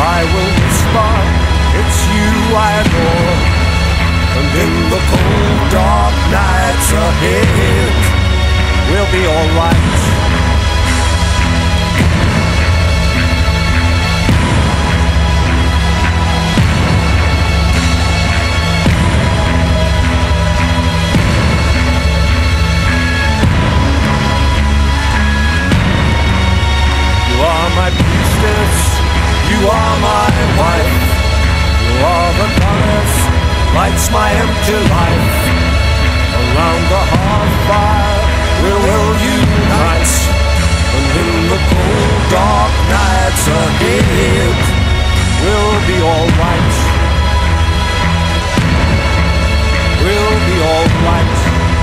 I will whisper, it's you I adore. And in the cold dark nights ahead, we'll be alright. You are my priestess, you are my wife. You are the goddess, lights my empty life. Around the hearth fire we will unite. And in the cold dark nights ahead, we'll be alright. We'll be alright.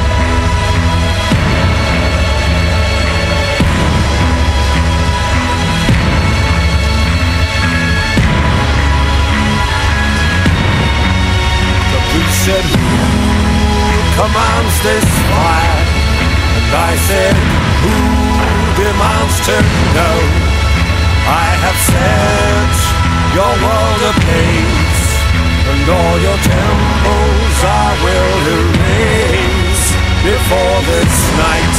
Said, who commands this fire? And I said, who demands to know? I have set your world ablaze, and all your temples I will erase before this night.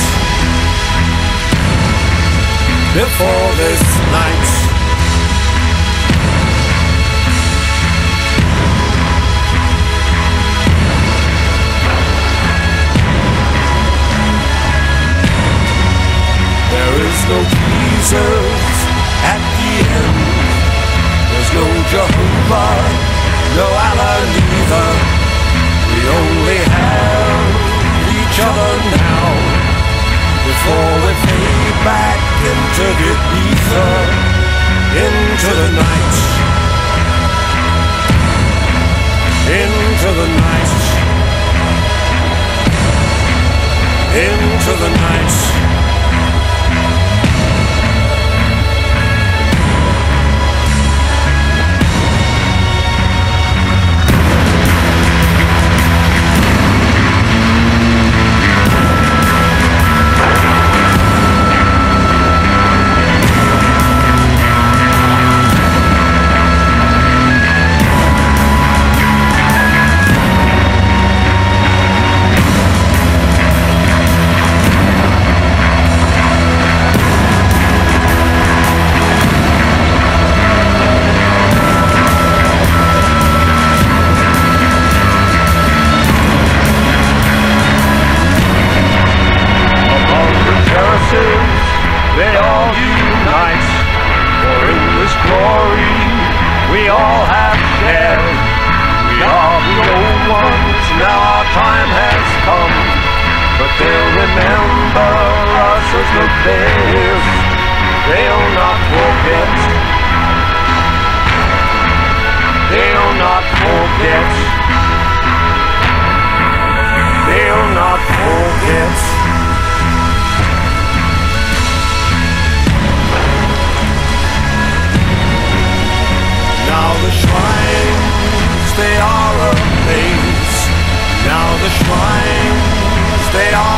Before this night. There's no Jesus at the end. There's no Jehovah, no Allah neither. We only have each other now, before we fade back into the ether, into the night, into the night, into the night. They all unite, for in this glory we all have shared. We are the old ones, now our time has come, but they'll remember us as the best. They'll not forget. They'll not forget. They'll not forget. Now the shrines, they are ablaze. Now the shrines, they are